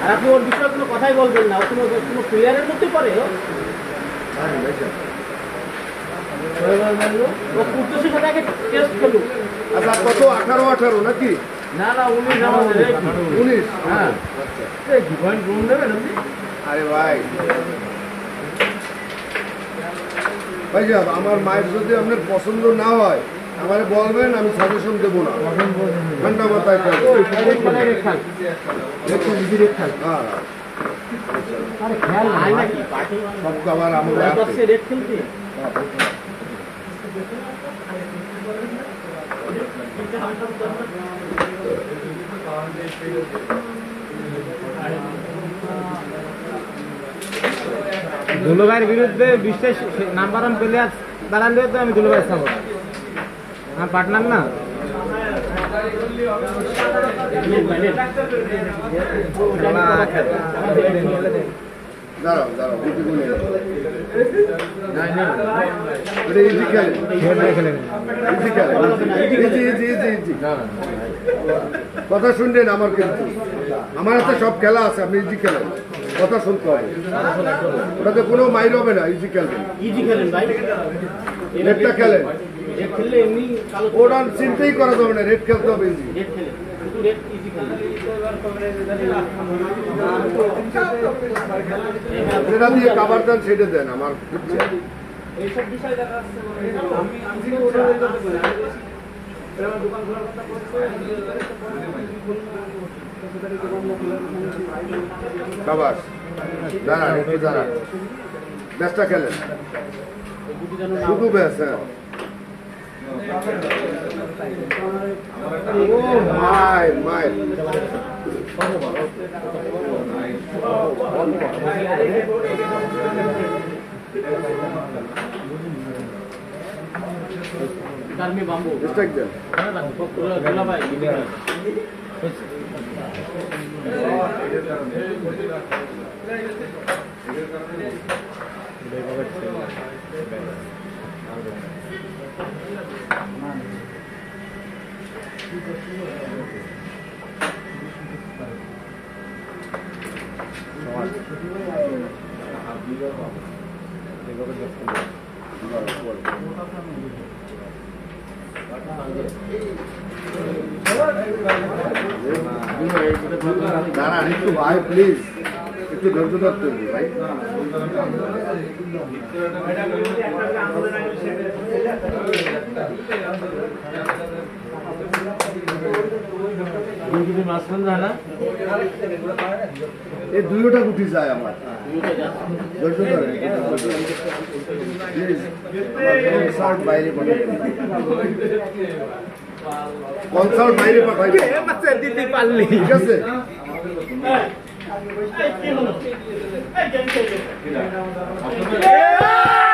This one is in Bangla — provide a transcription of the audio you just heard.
আর আপনি ওর বিষয়ে কোনো কথাই বলবেন না, কোনো প্লেয়ারের মধ্যে পড়ে ও কুদ্দুসের সাথে আগে টেস্ট খেলুক। আচ্ছা কত 18 নাকি? না 19 আমাদের 19। হ্যাঁ কি পয়েন্ট রুম দেবেন আপনি? আরে ভাই ভাই সাহেব, আমার মায়ের যদি আপনার পছন্দ না হয় আমারে বলবেন, আমি সাজেশন দেবো না। ঠান্ডা মাথায় হ্যাঁ সব খাবার আমার রেট খেলছি। দুলুভাইয়ের বিরুদ্ধে বিশেষ নাম্বার ওয়ান প্লেয়ার দাঁড়ালেও তো আমি দুলুভাই খাবো, আমার পার্টনার না। কথা শুনলেন আমার, কিন্তু আমার হাতে সব খেলা আছে, আপনি ইজি খেলেন, কথা শুনতে হবে, ওটাতে কোনো মাইর হবে না। ইজি খেলবেন, ইজি খেলেন ভাই, রেডটা খেলেন, খেললে এমনি ওটা চিন্তাই করা যাবে না, রেড খেলতে হবে ইজি। রেড খেলেন, শুধু রেড ইজি খেলেন। যেটা দিয়ে কাবার দেন সেটা দেন আমার। এইসব বিষয় দেখা যাচ্ছে কাবার দাঁড়ান, একটু দাঁড়ান, ম্যাচটা খেলেন শুধু ব্যাস। হ্যাঁ মাই कर्मी बांबू मिस्टेक देन गोला भाई দাঁড়া একটু ভাই, প্লিজ একটু ধৈর্য ধরতে হবে ভাই। এই দুইটা গুটি যায় আমার, ধৈর্য ধরে কনসার্ট বাইরে কনসার্ট বাইরে পাঠাইবে দিতে পারলি ঠিক আছে। Hey!